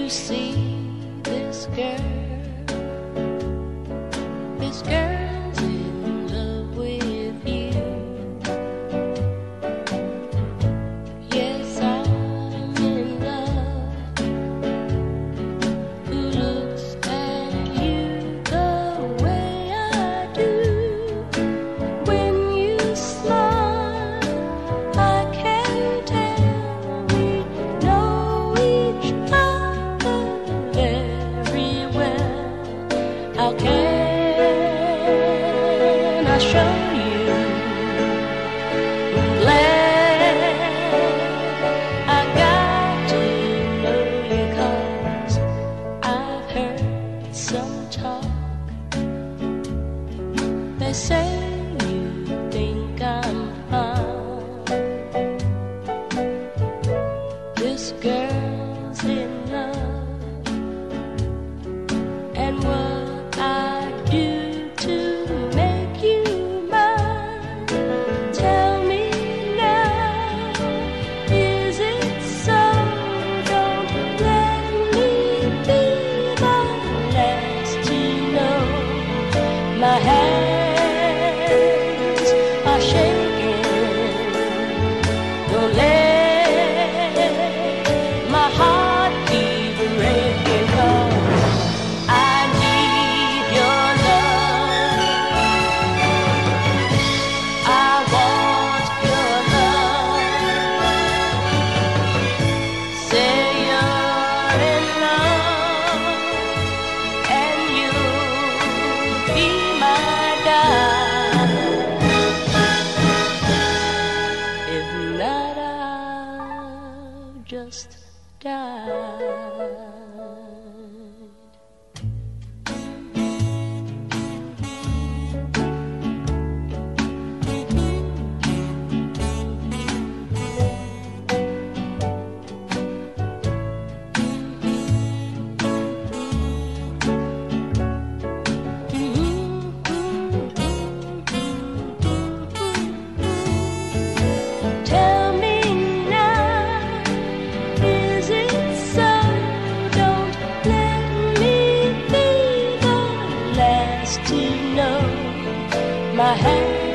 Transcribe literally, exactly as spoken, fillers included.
see this girl, this girl's in love with you. Yes, I'm in love. Who looks at you the way I do? When you smile, I can tell we know each other very well. How can I show you? I'm glad I got to know you, 'cause I've heard some talk. They say you think I'm fine. This girl's in love, and what I do to make you mine. Tell me now, is it so? Don't let me be the last to know. My hands are shaking. Don't let my heart keep breaking, 'cause I need your love. I want your love. Say you're in love, and you'll be my darling. If not, I'll just die. Tell me now, is it so? Don't let me be the last to know. My hand